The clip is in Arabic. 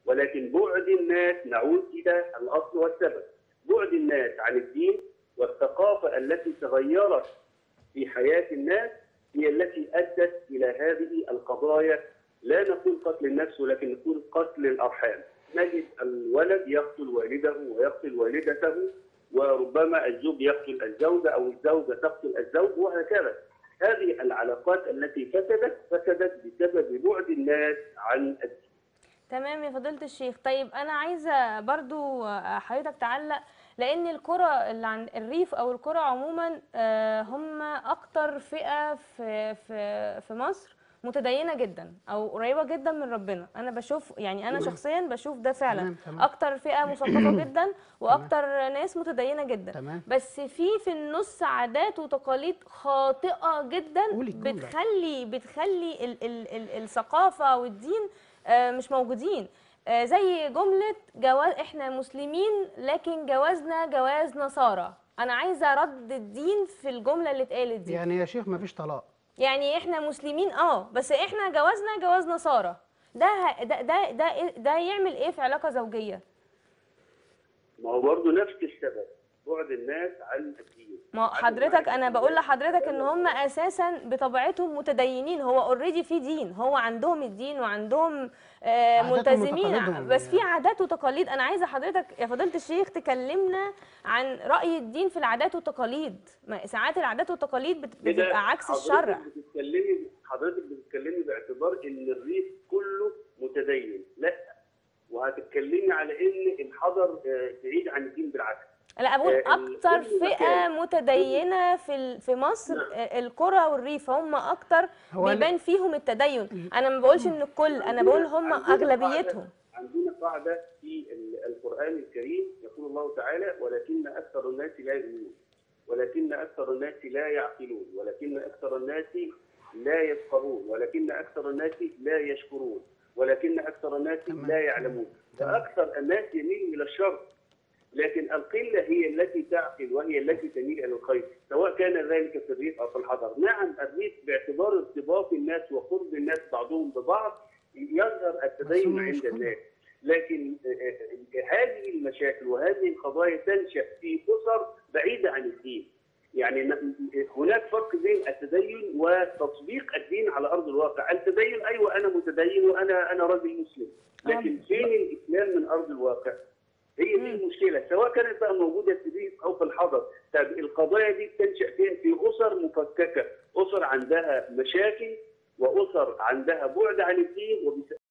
ولكن بعد الناس نعود إلى الأصل والسبب. بعد الناس عن الدين والثقافة التي تغيرت في حياة الناس هي التي أدت إلى هذه القضايا. لا نقول قتل النفس ولكن نقول قتل الأرحام. نجد الولد يقتل والده ويقتل والدته، وربما الزوج يقتل الزوجة أو الزوجة تقتل الزوج وهكذا. هذه العلاقات التي فسدت بسبب بعد الناس عن الدين. تمام يا فضيلة الشيخ. طيب أنا عايزة برضو حضرتك تعلق، لأن القرى اللي عن الريف أو القرى عموما هم أكتر فئة في مصر متدينة جدا أو قريبة جدا من ربنا. أنا بشوف، يعني أنا شخصيا بشوف ده فعلا. أكتر فئة مثقفة جدا وأكتر ناس متدينة جدا. بس في النص عادات وتقاليد خاطئة جدا بتخلي الثقافة والدين مش موجودين. زي جملة جواز احنا مسلمين لكن جوازنا جواز نصارى. انا عايزه رد الدين في الجمله اللي اتقالت دي. يعني يا شيخ ما فيش طلاق، يعني احنا مسلمين بس احنا جوازنا جواز نصارى. ده يعمل ايه في علاقه زوجيه؟ ما هو برضه نفس السبب، بعد الناس عن الدين. ما حضرتك انا بقول لحضرتك ان هم اساسا بطبيعتهم متدينين. هو اوريدي في دين، هو عندهم الدين وعندهم ملتزمين، بس في عادات وتقاليد. انا عايزه حضرتك يا فضيله الشيخ تكلمنا عن راي الدين في العادات والتقاليد. ساعات العادات والتقاليد بتبقى عكس الشرع. حضرتك بتتكلمي باعتبار ان الريف كله متدين، لا، وهتتكلمي على ان الحضر بعيد عن الدين. بالعكس، لا، أقول أكتر فئة متدينة في مصر القرى والريف، هم أكتر بيبان فيهم التدين. أنا ما بقولش إن الكل، أنا بقول هم أغلبيتهم. عندنا قاعدة في القرآن الكريم يقول الله تعالى: ولكن أكثر الناس لا يؤمنون، ولكن أكثر الناس لا يعقلون، ولكن أكثر الناس لا يفقهون، ولكن أكثر الناس لا يشكرون، ولكن أكثر الناس لا يعلمون. فأكثر الناس يميل إلى الشر، لكن القلة هي التي تعقل وهي التي تميل إلى الخير، سواء كان ذلك في الريف أو في الحضر. نعم، الريف باعتبار ارتباط الناس وقرب الناس بعضهم ببعض يظهر التدين عند الناس، لكن هذه المشاكل وهذه القضايا تنشأ في أسر بعيدة عن الدين. يعني هناك فرق بين التدين وتطبيق الدين على أرض الواقع. التدين أيوة أنا متدين وأنا راجل مسلم، لكن فين الإسلام من أرض الواقع؟ هي دي المشكلة، سواء كانت بقى موجودة في الريف أو في الحضر. طب القضايا دي بتنشأ فين؟ في أسر مفككة، أسر عندها مشاكل وأسر عندها بعد عن الدين،